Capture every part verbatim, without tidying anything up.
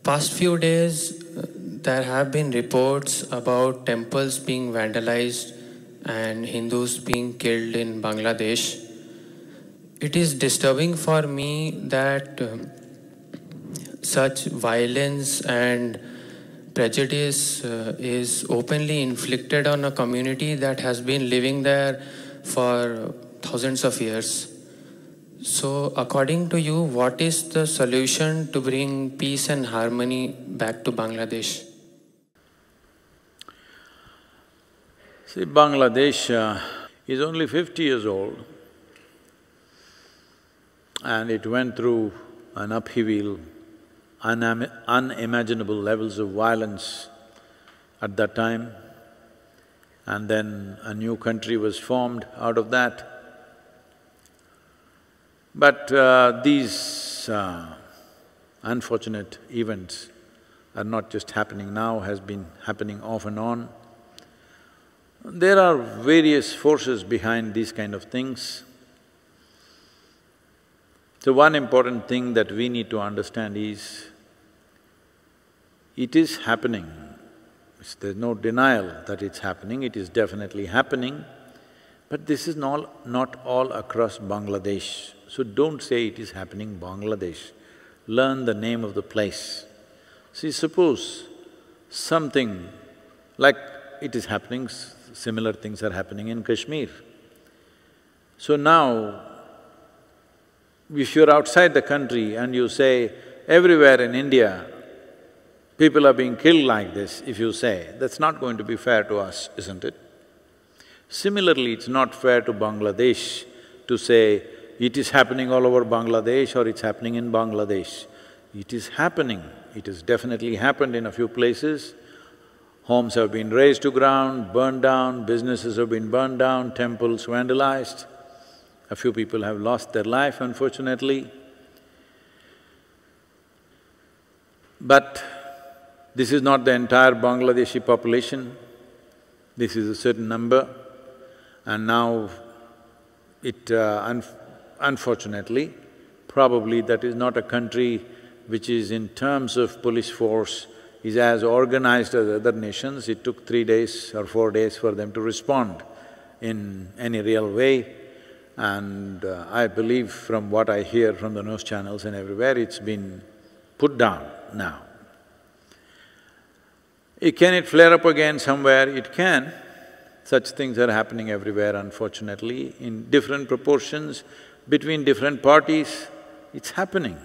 Past few days, uh, there have been reports about temples being vandalized and Hindus being killed in Bangladesh. It is disturbing for me that um, such violence and prejudice uh, is openly inflicted on a community that has been living there for thousands of years. So, according to you, what is the solution to bring peace and harmony back to Bangladesh? See, Bangladesh uh, is only fifty years old and it went through an upheaval, unam- unimaginable levels of violence at that time, and then a new country was formed out of that. But uh, these uh, unfortunate events are not just happening now, has been happening off and on. There are various forces behind these kind of things. So one important thing that we need to understand is, it is happening. There's no denial that it's happening, it is definitely happening, but this is not, not all across Bangladesh. So don't say it is happening Bangladesh, learn the name of the place. See, suppose something like it is happening, similar things are happening in Kashmir. So now, if you're outside the country and you say, everywhere in India, people are being killed like this, if you say, that's not going to be fair to us, isn't it? Similarly, it's not fair to Bangladesh to say, it is happening all over Bangladesh or it's happening in Bangladesh. It is happening, it has definitely happened in a few places. Homes have been razed to ground, burned down, businesses have been burned down, temples vandalized. A few people have lost their life, unfortunately. But this is not the entire Bangladeshi population, this is a certain number, and now it… Uh, un unfortunately, probably that is not a country which is in terms of police force is as organized as other nations. It took three days or four days for them to respond in any real way. And uh, I believe from what I hear from the news channels and everywhere, it's been put down now. It, can it flare up again somewhere? It can. Such things are happening everywhere, unfortunately, in different proportions, between different parties, it's happening.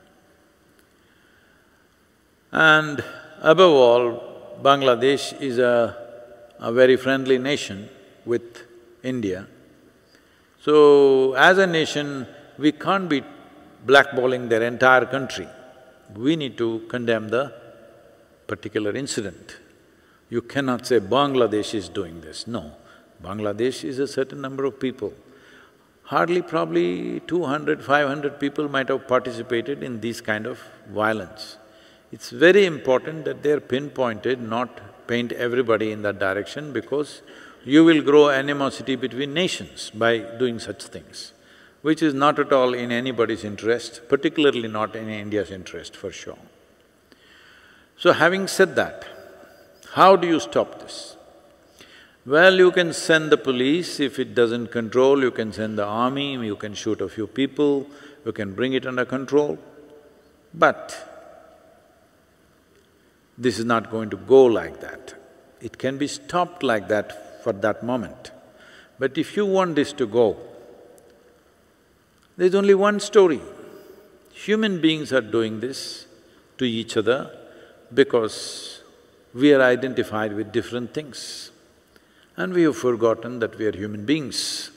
And above all, Bangladesh is a, a very friendly nation with India. So, as a nation, we can't be blackballing their entire country. We need to condemn the particular incident. You cannot say Bangladesh is doing this, no. Bangladesh is a certain number of people. Hardly probably two hundred, five hundred people might have participated in this kind of violence. It's very important that they're pinpointed, not paint everybody in that direction, because you will grow animosity between nations by doing such things, which is not at all in anybody's interest, particularly not in India's interest, for sure. So having said that, how do you stop this? Well, you can send the police, if it doesn't control, you can send the army, you can shoot a few people, you can bring it under control. But this is not going to go like that. It can be stopped like that for that moment. But if you want this to go, there's only one story. Human beings are doing this to each other because we are identified with different things. And we have forgotten that we are human beings.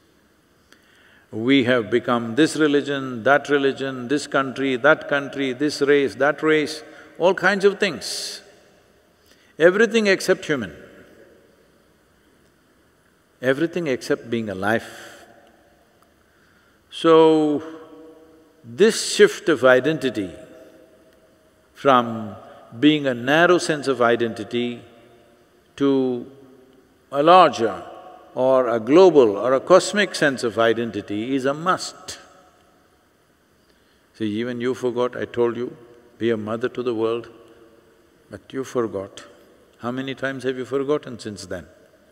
We have become this religion, that religion, this country, that country, this race, that race, all kinds of things. Everything except human. Everything except being alive. So, this shift of identity from being a narrow sense of identity to a larger or a global or a cosmic sense of identity is a must. See, even you forgot, I told you, be a mother to the world, but you forgot. How many times have you forgotten since then?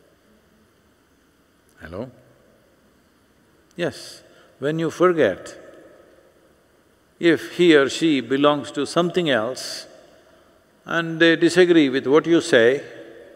Hello? Yes, when you forget, if he or she belongs to something else and they disagree with what you say,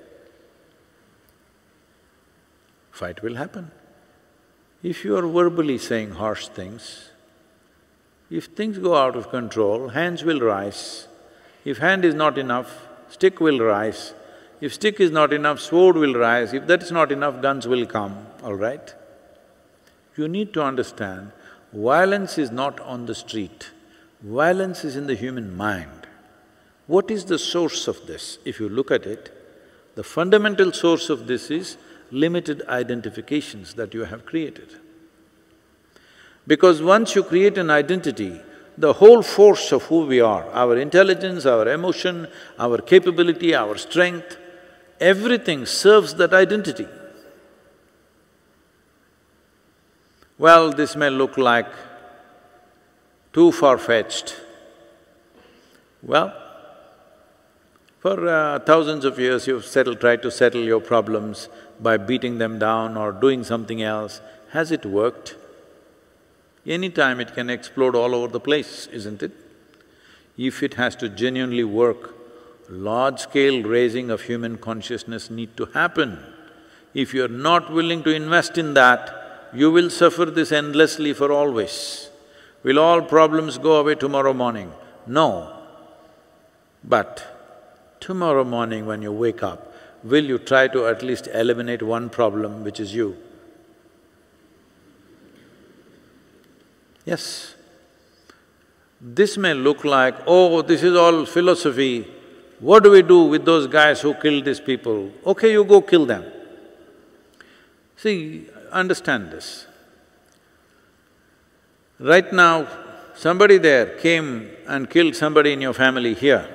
fight will happen. If you are verbally saying harsh things, if things go out of control, hands will rise. If hand is not enough, stick will rise. If stick is not enough, sword will rise. If that's not enough, guns will come, all right? You need to understand, violence is not on the street, violence is in the human mind. What is the source of this? If you look at it, the fundamental source of this is limited identifications that you have created. Because once you create an identity, the whole force of who we are, our intelligence, our emotion, our capability, our strength, everything serves that identity. Well, this may look like too far-fetched. Well, for uh, thousands of years you've settled… tried to settle your problems by beating them down or doing something else. Has it worked? Anytime it can explode all over the place, isn't it? If it has to genuinely work, large-scale raising of human consciousness need to happen. If you're not willing to invest in that, you will suffer this endlessly for always. Will all problems go away tomorrow morning? No. But tomorrow morning when you wake up, will you try to at least eliminate one problem, which is you? Yes. This may look like, oh, this is all philosophy. What do we do with those guys who killed these people? Okay, you go kill them. See, understand this. Right now, somebody there came and killed somebody in your family here.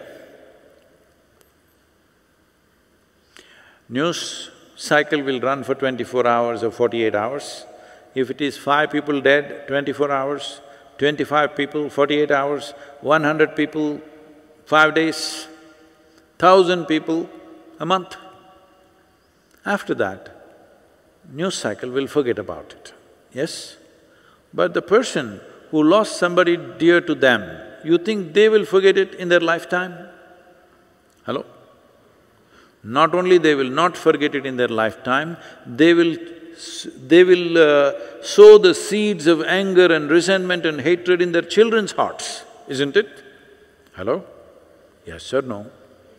News cycle will run for twenty-four hours or forty-eight hours. If it is five people dead, twenty-four hours, twenty-five people, forty-eight hours, one hundred people, five days, thousand people, a month. After that, news cycle will forget about it, yes? But the person who lost somebody dear to them, you think they will forget it in their lifetime? Hello? Not only they will not forget it in their lifetime, they will… they will uh, sow the seeds of anger and resentment and hatred in their children's hearts, isn't it? Hello? Yes or no?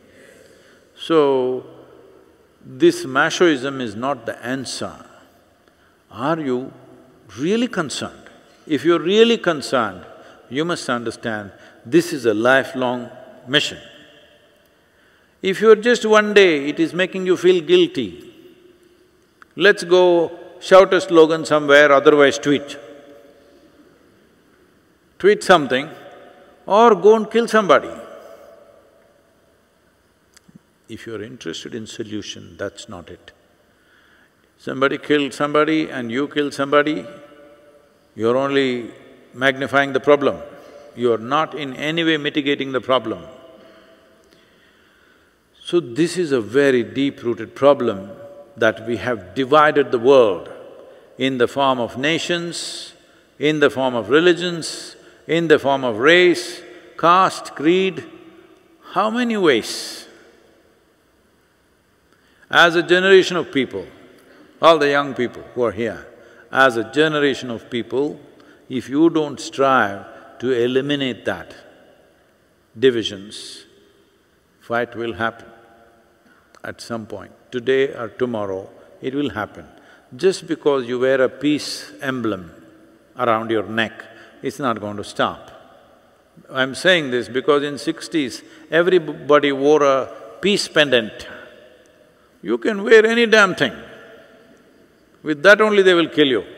So, this machoism is not the answer. Are you really concerned? If you're really concerned, you must understand this is a lifelong mission. If you're just one day, it is making you feel guilty, let's go shout a slogan somewhere, otherwise tweet. Tweet something or go and kill somebody. If you're interested in solution, that's not it. Somebody killed somebody and you killed somebody, you're only magnifying the problem. You're not in any way mitigating the problem. So this is a very deep-rooted problem that we have divided the world in the form of nations, in the form of religions, in the form of race, caste, creed, how many ways? As a generation of people, all the young people who are here, as a generation of people, if you don't strive to eliminate that divisions, fight will happen at some point. Today or tomorrow, it will happen. Just because you wear a peace emblem around your neck, it's not going to stop. I'm saying this because in sixties, everybody wore a peace pendant. You can wear any damn thing. With that only they will kill you.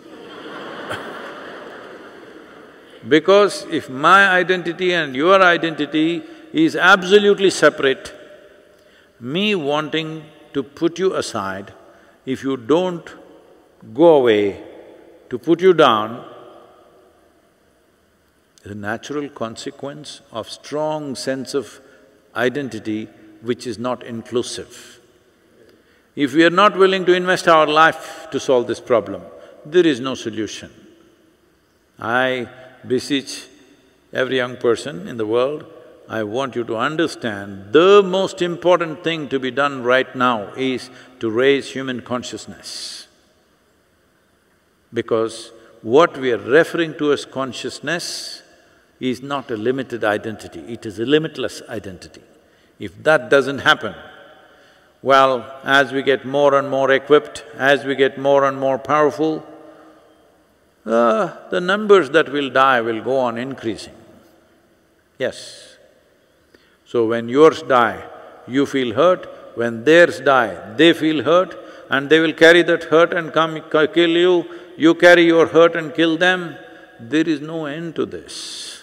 Because if my identity and your identity is absolutely separate, me wanting to put you aside, if you don't go away, to put you down, is a natural consequence of strong sense of identity which is not inclusive. If we are not willing to invest our life to solve this problem, there is no solution. I beseech every young person in the world, I want you to understand the most important thing to be done right now is to raise human consciousness. Because what we are referring to as consciousness is not a limited identity, it is a limitless identity. If that doesn't happen, well, as we get more and more equipped, as we get more and more powerful, uh, the numbers that will die will go on increasing. Yes. So when yours die, you feel hurt, when theirs die, they feel hurt, and they will carry that hurt and come kill you, you carry your hurt and kill them. There is no end to this.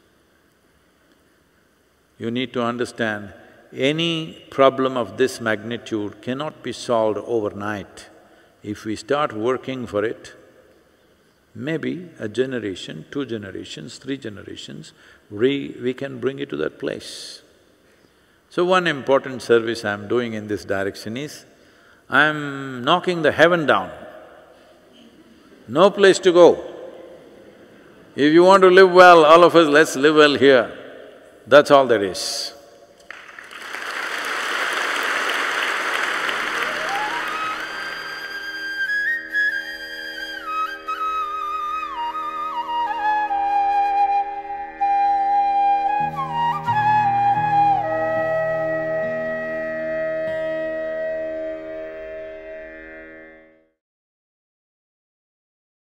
You need to understand, any problem of this magnitude cannot be solved overnight. If we start working for it, maybe a generation, two generations, three generations, we, we can bring it to that place. So one important service I'm doing in this direction is, I'm knocking the heaven down. No place to go. If you want to live well, all of us, let's live well here. That's all there is.